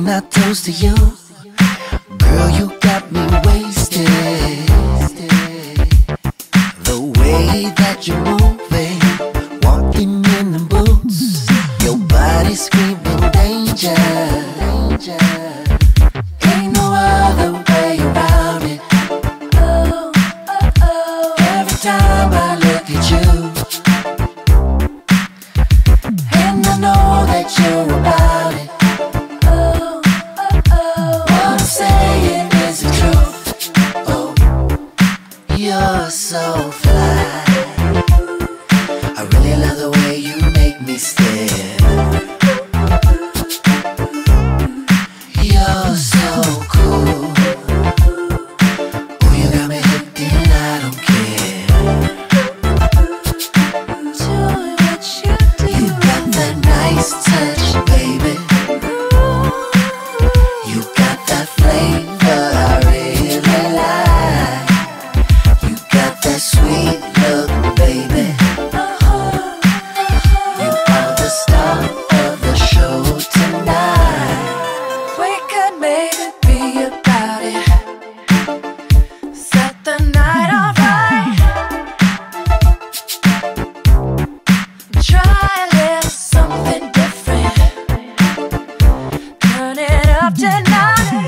I toast to you. Girl, you got me wasted. The way that you're moving, walking in the boots, your body screaming danger. Ain't no other way around it. Every time I look at you, and I know that you're about it. What I'm saying is the truth. Oh, you're so fly. I really love the way you make me stare. You're so cool. Oh, you got me hooked and I don't care. Do what you do. You got that nice touch, baby. You got that flavor I really like. You got that sweet look, baby. You are the star of the show tonight. We could maybe be about it. Set the night alright. Try a little something different. Turn it up tonight.